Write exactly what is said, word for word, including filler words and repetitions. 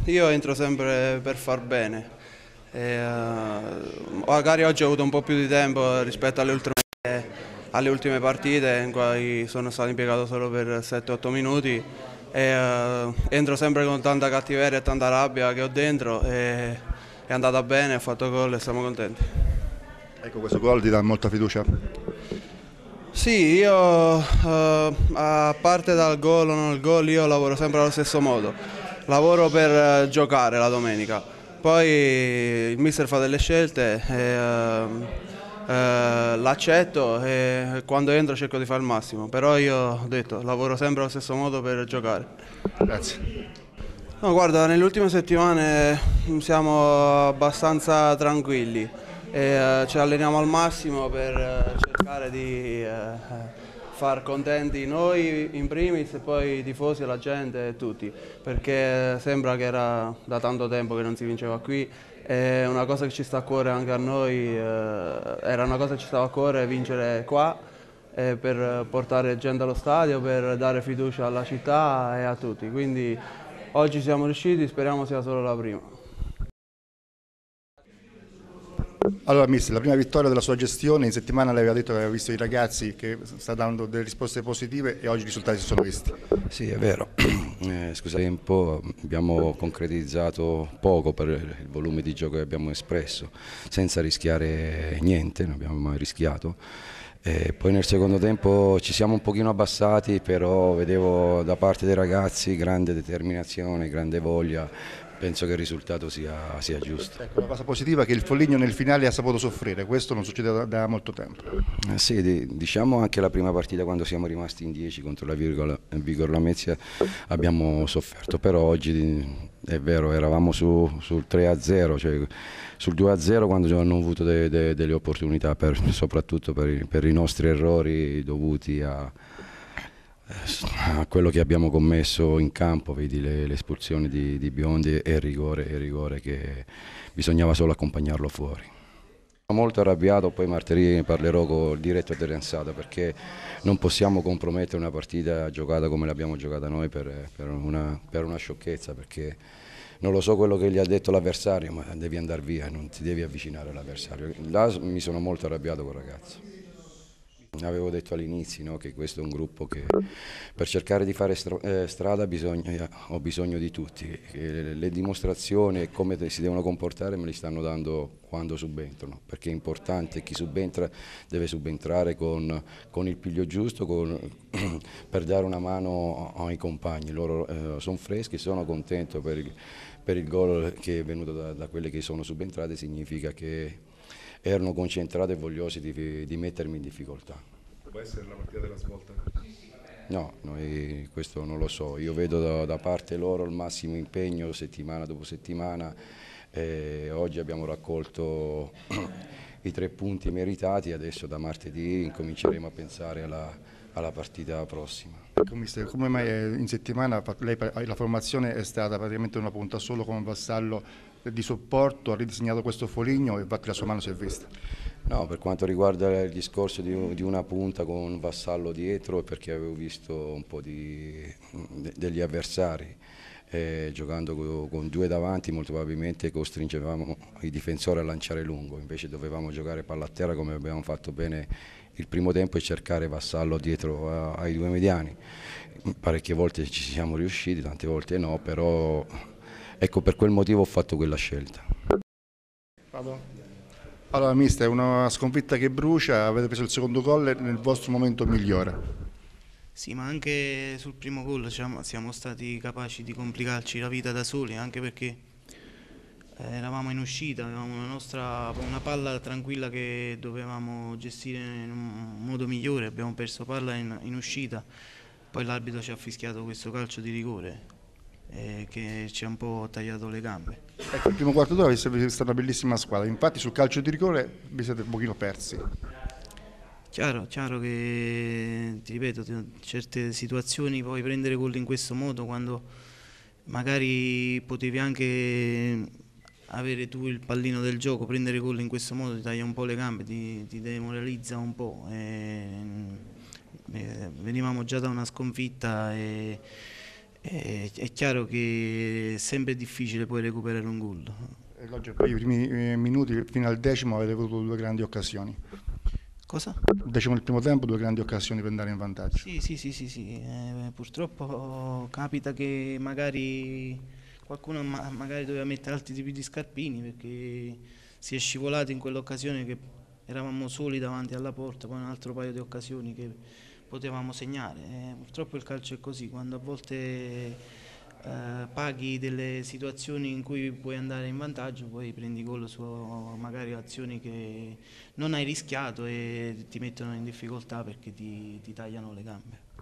io entro sempre per far bene. E, uh, magari oggi ho avuto un po' più di tempo rispetto alle ultime, alle ultime partite in cui sono stato impiegato solo per sette otto minuti e uh, entro sempre con tanta cattiveria e tanta rabbia che ho dentro e è andata bene, ho fatto gol e siamo contenti. Ecco, questo gol ti dà molta fiducia? Sì, io uh, a parte dal gol o non il gol, io lavoro sempre allo stesso modo, lavoro per uh, giocare la domenica, poi il mister fa delle scelte e uh, uh, l'accetto e quando entro cerco di fare il massimo, però io ho detto lavoro sempre allo stesso modo per giocare. Grazie. No, guarda, nelle ultime settimane siamo abbastanza tranquilli e eh, ci alleniamo al massimo per eh, cercare di eh, far contenti noi in primis e poi i tifosi, la gente e tutti, perché sembra che era da tanto tempo che non si vinceva qui, è una cosa che ci sta a cuore anche a noi, eh, era una cosa che ci stava a cuore vincere qua eh, per portare gente allo stadio, per dare fiducia alla città e a tutti. Quindi oggi siamo riusciti, speriamo sia solo la prima. Allora, mister, la prima vittoria della sua gestione, in settimana lei aveva detto che aveva visto i ragazzi che sta dando delle risposte positive e oggi i risultati si sono visti. Sì, è vero, eh, scusa tempo, abbiamo concretizzato poco per il volume di gioco che abbiamo espresso, senza rischiare niente, non abbiamo mai rischiato. E poi nel secondo tempo ci siamo un pochino abbassati, però vedevo da parte dei ragazzi grande determinazione, grande voglia, penso che il risultato sia, sia giusto. Ecco, la cosa positiva è che il Foligno nel finale ha saputo soffrire, questo non succede da, da molto tempo. Eh sì, di- diciamo anche la prima partita quando siamo rimasti in dieci contro la Virgola- Vigor Lamezia abbiamo sofferto, però oggi di- è vero, eravamo su- sul tre a zero, cioè sul due a zero quando hanno avuto de- de- delle opportunità, per- soprattutto per i, per i nostri errori dovuti a, a quello che abbiamo commesso in campo, vedi le, le espulsioni di, di Biondi e il rigore, e il rigore che bisognava solo accompagnarlo fuori. Sono molto arrabbiato, poi martedì parlerò con il direttore dell'Ensata perché non possiamo compromettere una partita giocata come l'abbiamo giocata noi per, per, una, per una sciocchezza, perché non lo so quello che gli ha detto l'avversario, ma devi andare via, non ti devi avvicinare all'avversario. Là mi sono molto arrabbiato col ragazzo. Avevo detto all'inizio, no, che questo è un gruppo che per cercare di fare stra eh, strada bisogna, eh, ho bisogno di tutti, le, le dimostrazioni e come si devono comportare me li stanno dando quando subentrano, perché è importante, chi subentra deve subentrare con, con il piglio giusto, con, per dare una mano ai compagni, loro eh, sono freschi, sono contento per il, per il gol che è venuto da, da quelle che sono subentrate, significa che erano concentrati e vogliosi di, di mettermi in difficoltà. Può essere la partita della svolta? No, noi questo non lo so, io vedo da, da parte loro il massimo impegno settimana dopo settimana, eh, oggi abbiamo raccolto i tre punti meritati, adesso da martedì incominceremo a pensare alla, alla partita prossima. Ecco, mister, come mai eh, in settimana fa- lei, la formazione è stata praticamente una punta solo come vassallo di supporto, ha ridisegnato questo Foligno e infatti la sua mano si è vista? No, per quanto riguarda il discorso di, di una punta con un vassallo dietro è perché avevo visto un po' di, de, degli avversari, eh, giocando co, con due davanti molto probabilmente costringevamo i difensori a lanciare lungo, invece dovevamo giocare palla a terra come abbiamo fatto bene il primo tempo e cercare vassallo dietro a, ai due mediani. Parecchie volte ci siamo riusciti, tante volte no, però ecco per quel motivo ho fatto quella scelta. Vado? Allora, mister, è una sconfitta che brucia, avete preso il secondo gol nel vostro momento migliore. Sì, ma anche sul primo gol siamo, siamo stati capaci di complicarci la vita da soli, anche perché eh, eravamo in uscita, avevamo una nostra una palla tranquilla che dovevamo gestire in un modo migliore, abbiamo perso palla in, in uscita, poi l'arbitro ci ha fischiato questo calcio di rigore eh, che ci ha un po' tagliato le gambe. Ecco, il primo quarto d'ora è stata una bellissima squadra, infatti sul calcio di rigore vi siete un pochino persi. Chiaro, chiaro che, ti ripeto, certe situazioni puoi prendere gol in questo modo quando magari potevi anche avere tu il pallino del gioco, prendere gol in questo modo ti taglia un po' le gambe, ti, ti demoralizza un po'. E, e venivamo già da una sconfitta e, è, è chiaro che è sempre difficile poi recuperare un gol. E oggi, poi i primi eh, minuti, fino al decimo, avete avuto due grandi occasioni. Cosa? Il decimo del primo tempo, due grandi occasioni per andare in vantaggio. Sì, sì, sì, sì, sì. Eh, purtroppo capita che magari qualcuno ma- magari doveva mettere altri tipi di scarpini perché si è scivolato in quell'occasione che eravamo soli davanti alla porta, poi un altro paio di occasioni che potevamo segnare. Eh, purtroppo il calcio è così, quando a volte eh, paghi delle situazioni in cui puoi andare in vantaggio, poi prendi gol su magari azioni che non hai rischiato e ti mettono in difficoltà perché ti, ti tagliano le gambe.